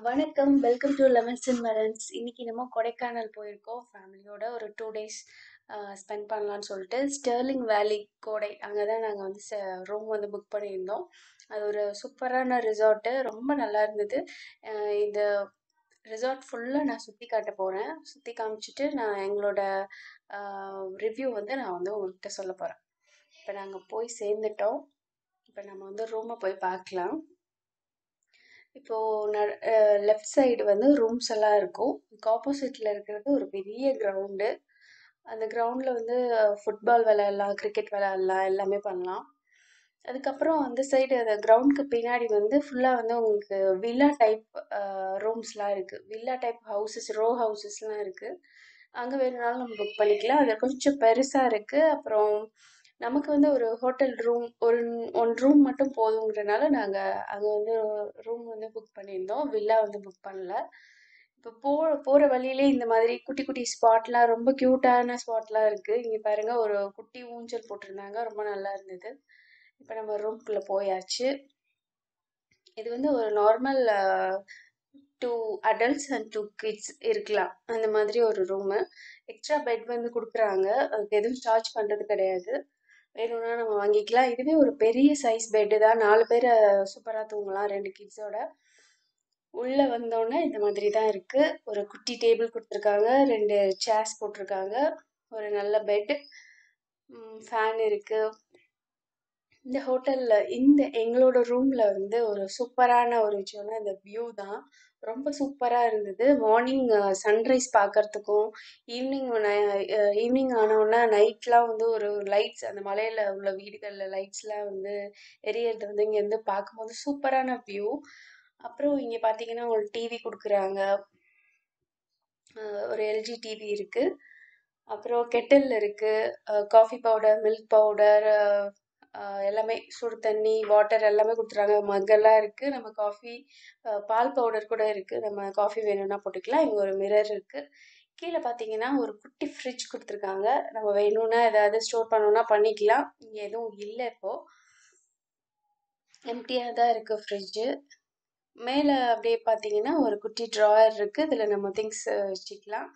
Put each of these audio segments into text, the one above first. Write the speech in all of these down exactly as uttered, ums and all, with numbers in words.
வணக்கம். Welcome to lemons and melons. இன்னைக்கு நம்ம கொடைக்கானல் போயிருக்கோம். ஃபேமிலியோட ஒரு டூ டேஸ் ஸ்பெண்ட் பண்ணலான்னு சொல்லிட்டு ஸ்டெர்லிங் வேலி கோடை அங்கே தான் நாங்கள் வந்து ரூம் வந்து புக் பண்ணியிருந்தோம். அது ஒரு சூப்பரான ரிசார்ட்டு, ரொம்ப நல்லா இருந்தது. அஹ் இந்த ரிசார்ட் ஃபுல்லாக நான் சுற்றி காட்ட போகிறேன். சுற்றி காமிச்சிட்டு நான் எங்களோட ரிவ்யூ வந்து நான் வந்து உங்கள்கிட்ட சொல்ல போகிறேன். இப்போ நாங்கள் போய் சேர்ந்துட்டோம். இப்போ நம்ம வந்து ரூமை போய் பார்க்கலாம். இப்போ லெஃப்ட் சைடு வந்து ரூம்ஸ் எல்லாம் இருக்கும். ஆப்போசிட்ல இருக்கிறது ஒரு பெரிய கிரவுண்டு. அந்த கிரவுண்ட்ல வந்து ஃபுட்பால் விளையாடலாம், கிரிக்கெட் விளையாடலாம், எல்லாமே பண்ணலாம். அதுக்கப்புறம் அந்த சைடு அந்த கிரவுண்டுக்கு பின்னாடி வந்து ஃபுல்லாக வந்து உங்களுக்கு வில்லா டைப் ரூம்ஸ்லாம் இருக்குது. வில்லா டைப் ஹவுசஸ், ரோ ஹவுசஸ்லாம் இருக்குது. அங்கே வேணும்னாலும் நம்ம புக் பண்ணிக்கலாம். அது கொஞ்சம் பெருசாக இருக்குது. அப்புறம் நமக்கு வந்து ஒரு ஹோட்டல் ரூம் ஒரு ஒன் ரூம் மட்டும் போதுங்கிறனால நாங்கள் அங்கே வந்து ரூம் வந்து புக் பண்ணியிருந்தோம். வில்லா வந்து புக் பண்ணல. இப்போ போ போகிற வழியிலே இந்த மாதிரி குட்டி குட்டி ஸ்பாட்லாம், ரொம்ப க்யூட்டான ஸ்பாட்லாம் இருக்குது. இங்கே பாருங்கள், ஒரு குட்டி ஊஞ்சல் போட்டிருந்தாங்க, ரொம்ப நல்லா இருந்தது. இப்போ நம்ம ரூம்குள்ளே போயாச்சு. இது வந்து ஒரு normal two adults and two kids இருக்கலாம், அந்த மாதிரி ஒரு ரூமு. எக்ஸ்ட்ரா பெட் வந்து கொடுக்குறாங்க, அதுக்கு எதுவும் சார்ஜ் பண்ணுறது கிடையாது. வேணும்னா நம்ம வாங்கிக்கலாம். இதுவே ஒரு பெரிய சைஸ் பெட்டு தான், நாலு பேர் சூப்பராக தூங்கலாம் ரெண்டு கிட்ஸோட. உள்ளே வந்தோடனே இந்த மாதிரி தான் இருக்குது. ஒரு குட்டி டேபிள் கொடுத்துருக்காங்க, ரெண்டு சேர்ஸ் போட்டிருக்காங்க, ஒரு நல்ல பெட், ஃபேன் இருக்குது. இந்த ஹோட்டலில் இந்த எங்களோட ரூமில் வந்து ஒரு சூப்பரான ஒரு விஷயம்னா இந்த வியூ தான். ரொம்ப சூப்பராக இருந்தது. மார்னிங் சன்ரைஸ் பார்க்கறதுக்கும், ஈவினிங் ஈவினிங் ஆனோன்னா நைட்லாம் வந்து ஒரு லைட்ஸ், அந்த மலையில் உள்ள வீடுகளில் லைட்ஸ்லாம் வந்து எரியறது வந்து இங்கேருந்து பார்க்கும்போது சூப்பரான வியூ. அப்புறம் இங்கே பார்த்தீங்கன்னா ஒரு டிவி கொடுக்குறாங்க, ஒரு எல்ஜி டிவி இருக்குது. அப்புறம் கெட்டில் இருக்குது, காஃபி பவுடர், மில்க் பவுடர், எல்லாமே, சுடு தண்ணி, வாட்டர் எல்லாமே கொடுத்துறாங்க. மக்கெல்லாம் இருக்குது. நம்ம காஃபி, பால் பவுடர் கூட இருக்குது, நம்ம காஃபி வேணும்னா போட்டுக்கலாம். இங்கே ஒரு மிரர் இருக்குது. கீழே பார்த்தீங்கன்னா ஒரு குட்டி ஃப்ரிட்ஜ் கொடுத்துருக்காங்க. நம்ம வேணும்னா ஏதாவது ஸ்டோர் பண்ணோன்னா பண்ணிக்கலாம். இங்கே எதுவும் இல்லை, இப்போது எம்டியாக தான் இருக்குது ஃப்ரிட்ஜு. மேலே அப்படியே பார்த்தீங்கன்னா ஒரு குட்டி ட்ராயர் இருக்குது, இதில் நம்ம திங்ஸ் வச்சுக்கலாம்.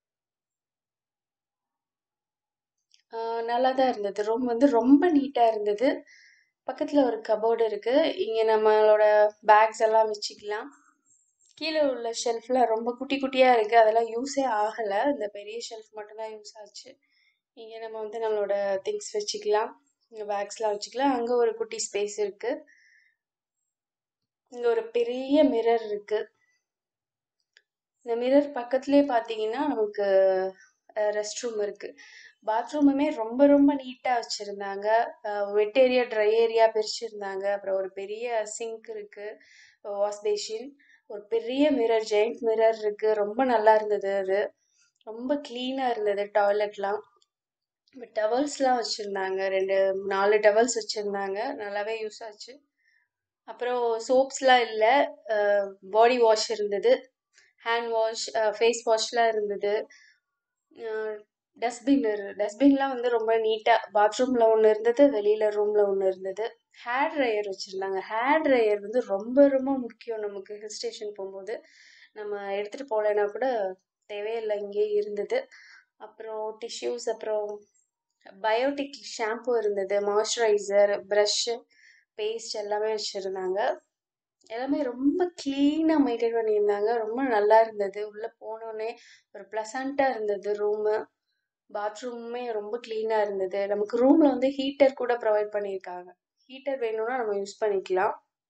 நல்லா தான் இருந்தது. ரூம் வந்து ரொம்ப நீட்டாக இருந்தது. பக்கத்தில் ஒரு கபோர்டு இருக்குது, இங்கே நம்மளோட பேக்ஸ் எல்லாம் வச்சுக்கலாம். கீழே உள்ள ஷெல்ஃப்லாம் ரொம்ப குட்டி குட்டியாக இருக்குது, அதெல்லாம் யூஸே ஆகலை. இந்த பெரிய ஷெல்ஃப் மட்டும்தான் யூஸ் ஆச்சு. இங்கே நம்ம வந்து நம்மளோட திங்ஸ் வச்சுக்கலாம், இங்கே பேக்ஸ்லாம் வச்சுக்கலாம். அங்கே ஒரு குட்டி ஸ்பேஸ் இருக்குது. இங்கே ஒரு பெரிய மிரர் இருக்குது. இந்த மிரர் பக்கத்துலேயே பார்த்தீங்கன்னா நமக்கு ரெஸ்ட் ரூம் இருக்குது. பாத்ரூமுமே ரொம்ப ரொம்ப நீட்டாக வச்சுருந்தாங்க. வெட் ஏரியா, ட்ரை ஏரியா பிரிச்சுருந்தாங்க. அப்புறம் ஒரு பெரிய சிங்க் இருக்குது, வாஷ் பேஷின், ஒரு பெரிய மிரர், ஜெயிண்ட் மிரர் இருக்குது. ரொம்ப நல்லா இருந்தது. அது ரொம்ப க்ளீனாக இருந்தது டாய்லெட்லாம். டவல்ஸ்லாம் வச்சுருந்தாங்க, ரெண்டு நாலு டவல்ஸ் வச்சுருந்தாங்க, நல்லாவே யூஸ் ஆச்சு. அப்புறம் சோப்ஸ்லாம் இல்லை, பாடி வாஷ் இருந்தது, ஹேண்ட் வாஷ், ஃபேஸ் வாஷ்லாம் இருந்தது. டஸ்ட்பின் டஸ்ட்பின்லாம் வந்து ரொம்ப நீட்டாக, பாத்ரூமில் ஒன்று இருந்தது, வெளியில் ரூமில் ஒன்று இருந்தது. ஹேர் ட்ரையர் வச்சுருந்தாங்க. ஹேர் ட்ரையர் வந்து ரொம்ப ரொம்ப முக்கியம் நமக்கு ஹில் ஸ்டேஷன் போகும்போது. நம்ம எடுத்துகிட்டு போகலைன்னா கூட தேவையில்லை, இங்கேயே இருந்தது. அப்புறம் டிஷ்யூஸ், அப்புறம் பயோட்டிக் ஷாம்பு இருந்தது, மாய்ஸ்சரைசர், ப்ரஷ்ஷு, பேஸ்ட் எல்லாமே வச்சுருந்தாங்க. எல்லாமே ரொம்ப க்ளீனாக மெயின்டைன் பண்ணியிருந்தாங்க. ரொம்ப நல்லா இருந்தது. உள்ளே போனோடனே ஒரு ப்ளசண்ட்டாக இருந்தது ரூமு. பாத்ரூமுமே ரொம்ப க்ளீனாக இருந்தது. நமக்கு ரூமில் வந்து ஹீட்டர் கூட ப்ரொவைட் பண்ணியிருக்காங்க. ஹீட்டர் வேணும்னா நம்ம யூஸ் பண்ணிக்கலாம்.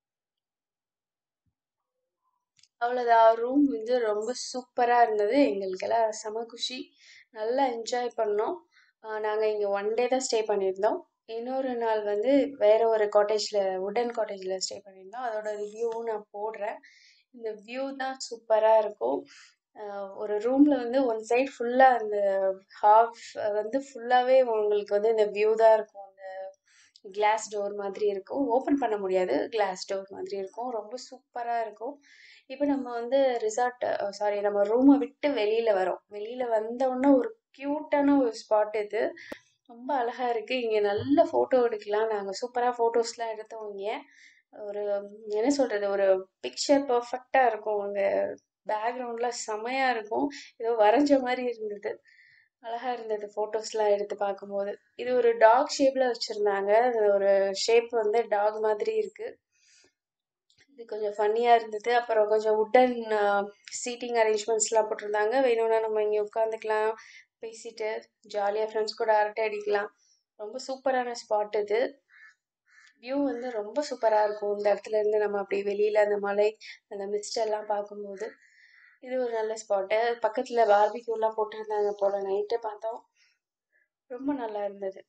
அவ்வளோதான். ரூம் வந்து ரொம்ப சூப்பராக இருந்தது. எங்களுக்கெல்லாம் செம குஷி, நல்லா என்ஜாய் பண்ணோம். நாங்கள் இங்கே ஒன் டே தான் ஸ்டே பண்ணியிருந்தோம். இன்னொரு நாள் வந்து வேற ஒரு காட்டேஜில், வுடன் காட்டேஜில் ஸ்டே பண்ணியிருந்தோம். அதோட ரிவ்யூவும் நான் போடுறேன். இந்த வியூ தான் சூப்பராக இருக்கும். ஒரு ரூமில் வந்து ஒன் சைட் ஃபுல்லாக அந்த ஹாஃப் வந்து ஃபுல்லாகவே உங்களுக்கு வந்து இந்த வியூ தான் இருக்கும். அந்த கிளாஸ் டோர் மாதிரி இருக்கும், ஓப்பன் பண்ண முடியாது, கிளாஸ் டோர் மாதிரி இருக்கும். ரொம்ப சூப்பராக இருக்கும். இப்போ நம்ம வந்து ரிசார்ட், சாரி, நம்ம ரூமை விட்டு வெளியில் வரோம். வெளியில் வந்தோடனே ஒரு க்யூட்டான ஒரு ஸ்பாட் இது, ரொம்ப அழகாக இருக்குது. இங்கே நல்ல ஃபோட்டோ எடுக்கலாம். நாங்கள் சூப்பராக ஃபோட்டோஸ்லாம் எடுத்தோம் இங்கே. ஒரு என்ன சொல்கிறது, ஒரு பிக்சர் பர்ஃபெக்டாக இருக்கும். அங்கே பேக்ரவுண்ட்லாம் செமையாக இருக்கும். ஏதோ வரைஞ்ச மாதிரி இருந்தது. அழகாக இருந்தது ஃபோட்டோஸ்லாம் எடுத்து பார்க்கும்போது. இது ஒரு டாக் ஷேப்பில் வச்சுருந்தாங்க. ஒரு ஷேப் வந்து டாக் மாதிரி இருக்குது. இது கொஞ்சம் ஃபன்னியாக இருந்தது. அப்புறம் கொஞ்சம் உட்டன் சீட்டிங் அரேஞ்ச்மெண்ட்ஸ்லாம் போட்டிருந்தாங்க. வேணும்னா நம்ம இங்கே உட்காந்துக்கலாம், பேசிட்டு ஜாலியாக ஃப்ரெண்ட்ஸ் கூட அரட்டை அடிக்கலாம். ரொம்ப சூப்பரான ஸ்பாட் இது. வியூ வந்து ரொம்ப சூப்பராக இருக்கும். இந்த இடத்துல இருந்து நம்ம அப்படியே வெளியில் அந்த மலை, அந்த மிஸ்ட் எல்லாம் பார்க்கும்போது இது ஒரு நல்ல ஸ்பாட்டு. பக்கத்தில் பார்பிக்யூலாம் போட்டிருந்தாங்க போல். நைட்டு பார்த்தோம், ரொம்ப நல்லா இருந்தது.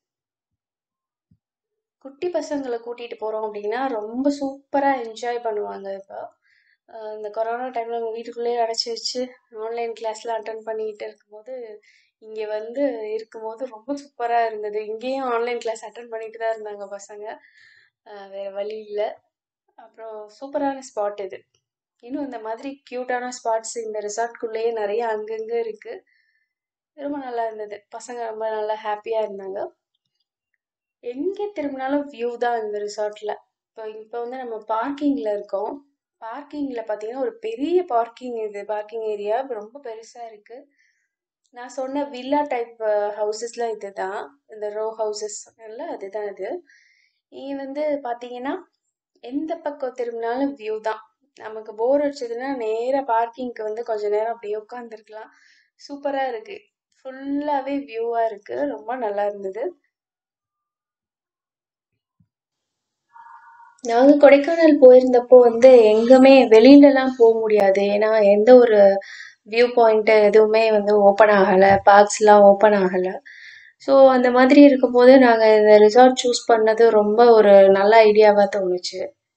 குட்டி பசங்களை கூட்டிகிட்டு போகிறோம் அப்படின்னா ரொம்ப சூப்பராக என்ஜாய் பண்ணுவாங்க. இப்போ அஹ் இந்த கொரோனா டைமில் நம்ம வீட்டுக்குள்ளேயே அடைச்சி வச்சு ஆன்லைன் கிளாஸ்லாம் அட்டன் பண்ணிக்கிட்டு இருக்கும்போது இங்கே வந்து இருக்கும்போது ரொம்ப சூப்பராக இருந்தது. இங்கேயும் ஆன்லைன் கிளாஸ் அட்டன் பண்ணிட்டு தான் இருந்தாங்க பசங்க. அஹ் வேற வழி இல்லை. அப்புறம் சூப்பரான ஸ்பாட் இது. இன்னும் இந்த மாதிரி க்யூட்டான ஸ்பாட்ஸ் இந்த ரிசார்ட்குள்ளேயே நிறைய அங்கங்கே இருக்குது. ரொம்ப நல்லா இருந்தது. பசங்க ரொம்ப நல்லா ஹாப்பியாக இருந்தாங்க. எங்கே திரும்பினாலும் வியூ தான் இந்த ரிசார்ட்டில். இப்போ இப்போ வந்து நம்ம பார்க்கிங்கில் இருக்கோம். பார்க்கிங்கில் பார்த்தீங்கன்னா ஒரு பெரிய பார்க்கிங், இது பார்க்கிங் ஏரியா ரொம்ப பெருசாக இருக்குது. நான் சொன்ன வில்லா டைப் ஹவுசஸ்லாம் இது தான். இந்த ரோ ஹவுசஸ் எல்லாம் அதுதான் இது. இங்கே வந்து பார்த்தீங்கன்னா எந்த பக்கம் திரும்பினாலும் வியூ தான். நமக்கு போர் அடிச்சதுன்னா நேராக பார்க்கிங்க்கு வந்து கொஞ்ச நேரம் அப்படியே உட்காந்துருக்கலாம். சூப்பராக இருக்குது. ஃபுல்லாகவே வியூவாக இருக்குது. ரொம்ப நல்லா இருந்தது. நாங்கள் கொடைக்கானல் போயிருந்தப்போ வந்து எங்குமே வெளியிலலாம் போக முடியாது. ஏன்னா எந்த ஒரு வியூ பாயிண்ட்டு எதுவுமே வந்து ஓப்பன் ஆகலை, பார்க்ஸ்லாம் ஓப்பன் ஆகலை. ஸோ அந்த மாதிரி இருக்கும்போது நாங்கள் இந்த ரிசார்ட் சூஸ் பண்ணது ரொம்ப ஒரு நல்ல ஐடியாவாக தோணுச்சு.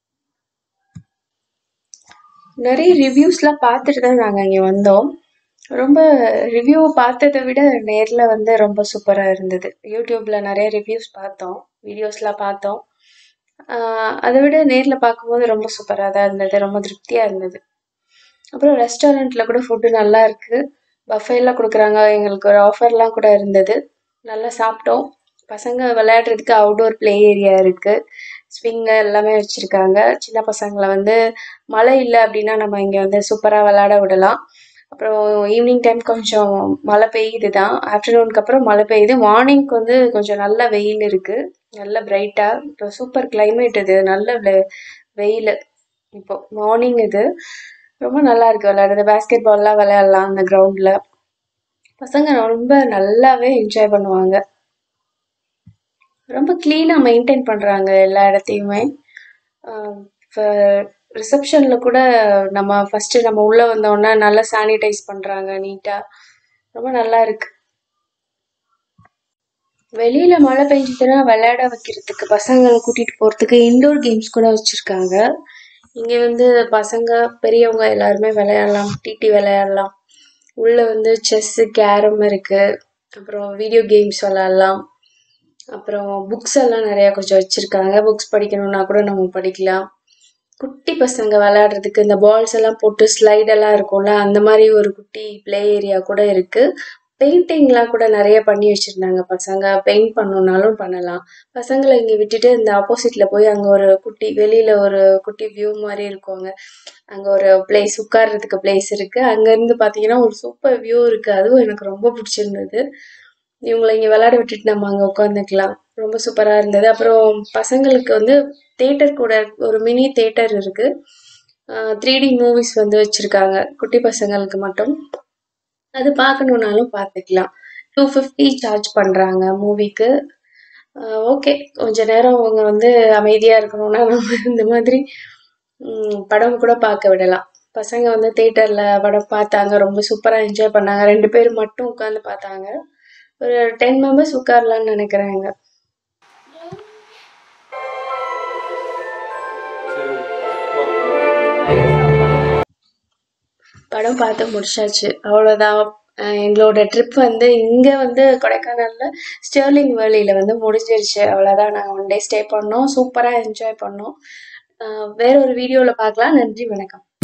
நிறைய ரிவ்யூஸ்லாம் பார்த்துட்டு தான் நாங்கள் இங்கே வந்தோம். ரொம்ப ரிவ்யூ பார்த்ததை விட நேரில் வந்து ரொம்ப சூப்பராக இருந்தது. யூடியூப்பில் நிறைய ரிவ்யூஸ் பார்த்தோம், வீடியோஸ்லாம் பார்த்தோம். ஆஹ் அதை விட நேரில் பார்க்கும்போது ரொம்ப சூப்பராக தான் இருந்தது. ரொம்ப திருப்தியாக இருந்தது. அப்புறம் ரெஸ்டாரண்ட்டில் கூட ஃபுட்டு நல்லா இருக்குது. பஃபேலாம் கொடுக்குறாங்க. எங்களுக்கு ஒரு ஆஃபர்லாம் கூட இருந்தது. நல்லா சாப்பிட்டோம். பசங்க விளையாடுறதுக்கு அவுடோர் ப்ளே ஏரியா இருக்குது. ஸ்விங்கு எல்லாமே வச்சுருக்காங்க. சின்ன பசங்களை வந்து மழை இல்லை அப்படின்னா நம்ம இங்கே வந்து சூப்பராக விளையாட விடலாம். அப்புறம் ஈவினிங் டைம் கொஞ்சம் மழை பெய்யுது தான். ஆஃப்டர்நூனுக்கு அப்புறம் மழை பெய்யுது. மார்னிங்க்கு வந்து கொஞ்சம் நல்ல வெயில் இருக்குது. நல்ல பிரைட்டாக இப்போ சூப்பர் கிளைமேட் இது. நல்ல வெ- வெயில் இப்போ மார்னிங் இது. ரொம்ப நல்லா இருக்கு விளையாடுறது. பேஸ்கெட் பால்லாம் விளையாடலாம் அந்த கிரவுண்டில். பசங்க ரொம்ப நல்லாவே என்ஜாய் பண்ணுவாங்க. ரொம்ப க்ளீனாக மெயின்டைன் பண்ணுறாங்க எல்லா இடத்தையுமே. இப்போ ரிசப்ஷனில் கூட நம்ம ஃபஸ்ட்டு நம்ம உள்ளே வந்தோடனே நல்லா சானிடைஸ் பண்ணுறாங்க நீட்டாக. ரொம்ப நல்லா இருக்கு. வெளியில் மழை பெஞ்சதுன்னா விளையாட வைக்கிறதுக்கு பசங்களை கூட்டிகிட்டு போகிறதுக்கு இன்டோர் கேம்ஸ் கூட வச்சுருக்காங்க. இங்கே வந்து பசங்க பெரியவங்க எல்லாருமே விளையாடலாம். டிடி விளையாடலாம். உள்ளே வந்து செஸ்ஸு, கேரம் இருக்குது. அப்புறம் வீடியோ கேம்ஸ் விளையாடலாம். அப்புறம் புக்ஸ் எல்லாம் நிறையா கொஞ்சம் வச்சுருக்காங்க. புக்ஸ் படிக்கணுன்னா கூட நம்ம படிக்கலாம். குட்டி பசங்க விளையாடுறதுக்கு இந்த பால்ஸ் எல்லாம் போட்டு ஸ்லைடெல்லாம் இருக்கும்ல, அந்த மாதிரி ஒரு குட்டி ப்ளே ஏரியா கூட இருக்குது. பெயிண்டிங்லாம் கூட நிறைய பண்ணி வச்சுருந்தாங்க. பசங்க பெயிண்ட் பண்ணணுன்னாலும் பண்ணலாம். பசங்களை இங்கே விட்டுட்டு இந்த ஆப்போசிட்டில் போய் அங்கே ஒரு குட்டி வெளியில் ஒரு குட்டி வியூ மாதிரி இருக்குங்க. அங்கே ஒரு பிளேஸ், உட்கார்றதுக்கு பிளேஸ் இருக்குது. அங்கேருந்து பார்த்தீங்கன்னா ஒரு சூப்பர் வியூ இருக்குது. அதுவும் எனக்கு ரொம்ப பிடிச்சிருந்தது. இவங்களை இங்கே விளையாட விட்டுட்டு நம்ம அங்கே உட்காந்துக்கலாம். ரொம்ப சூப்பராக இருந்தது. அப்புறம் பசங்களுக்கு வந்து தேட்டர் கூட ஒரு மினி தேட்டர் இருக்குது. த்ரீ டி மூவிஸ் வந்து வச்சுருக்காங்க குட்டி பசங்களுக்கு மட்டும். அது பார்க்கணுன்னாலும் பார்த்துக்கலாம். டூ ஃபிஃப்டி சார்ஜ் பண்ணுறாங்க மூவிக்கு. ஓகே, கொஞ்ச நேரம் அவங்க வந்து அமைதியாக இருக்கணும்னா நம்ம இந்த மாதிரி ம், படம் கூட பார்க்க விடலாம். பசங்க வந்து தேட்டரில் படம் பார்த்தாங்க. ரொம்ப சூப்பராக என்ஜாய் பண்ணாங்க. ரெண்டு பேர் மட்டும் உட்காந்து பார்த்தாங்க. ஒரு டென் மெம்பர்ஸ் உட்காரலான்னு நினைக்கிறேங்க. படம் பார்த்து முடிச்சாச்சு. அவ்வளோதான். அஹ் எங்களோட ட்ரிப் வந்து இங்கே வந்து கொடைக்கானலில் ஸ்டெர்லிங் வேலியில் வந்து முடிஞ்சிருச்சு. அவ்வளோதான். நாங்கள் ஒன் டே ஸ்டே பண்ணோம். சூப்பராக என்ஜாய் பண்ணோம். அஹ் வேற ஒரு வீடியோவில் பார்க்கலாம். நன்றி, வணக்கம்.